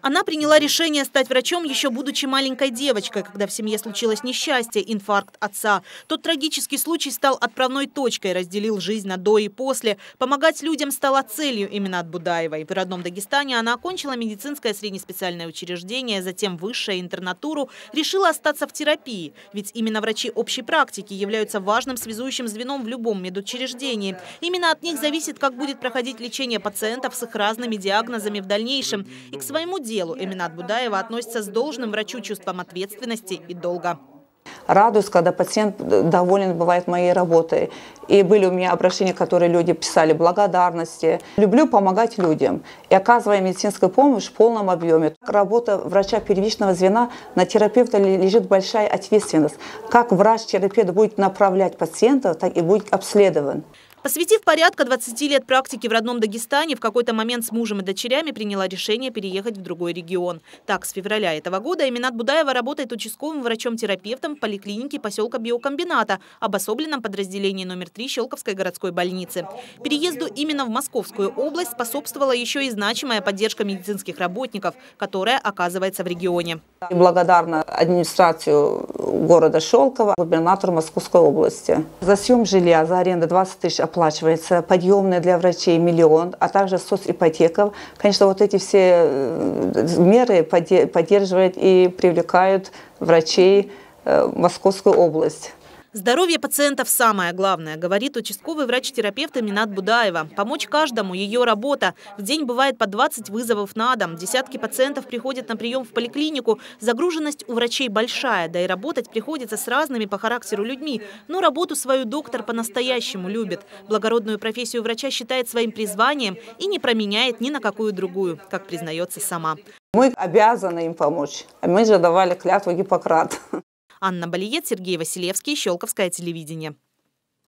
Она приняла решение стать врачом, еще будучи маленькой девочкой, когда в семье случилось несчастье, инфаркт отца. Тот трагический случай стал отправной точкой, разделил жизнь на до и после. Помогать людям стала целью Эминат Будаевой. В родном Дагестане она окончила медицинское среднеспециальное учреждение, затем высшее интернатуру, решила остаться в терапии. Ведь именно врачи общей практики являются важным связующим звеном в любом медучреждении. Именно от них зависит, как будет проходить лечение пациентов с их разными диагнозами в дальнейшем. И к своему делу Эминат Будаева относится с должным врачу чувством ответственности и долга. Радуюсь, когда пациент доволен бывает моей работой. И были у меня обращения, которые люди писали благодарности. Люблю помогать людям и оказывая медицинскую помощь в полном объеме. Работа врача первичного звена, на терапевта лежит большая ответственность. Как врач-терапевт будет направлять пациента, так и будет обследован. Посвятив порядка 20 лет практики в родном Дагестане, в какой-то момент с мужем и дочерями приняла решение переехать в другой регион. Так, с февраля этого года Эминат Будаева работает участковым врачом-терапевтом в поликлинике поселка Биокомбината, обособленном подразделении номер 3 Щелковской городской больницы. Переезду именно в Московскую область способствовала еще и значимая поддержка медицинских работников, которая оказывается в регионе. Благодарна администрацию города Щелково, губернатору Московской области. За съем жилья, за аренду 20 тысяч оплачивается, подъемные для врачей 1 миллион, а также соципотека. Конечно, вот эти все меры поддерживают и привлекают врачей в Московскую область. Здоровье пациентов самое главное, говорит участковый врач-терапевт Эминат Будаева. Помочь каждому – ее работа. В день бывает по 20 вызовов на дом. Десятки пациентов приходят на прием в поликлинику. Загруженность у врачей большая, да и работать приходится с разными по характеру людьми. Но работу свою доктор по-настоящему любит. Благородную профессию врача считает своим призванием и не променяет ни на какую другую, как признается сама. Мы обязаны им помочь. Мы же давали клятву Гиппократа. Анна Балиет, Сергей Василевский, Щелковское телевидение.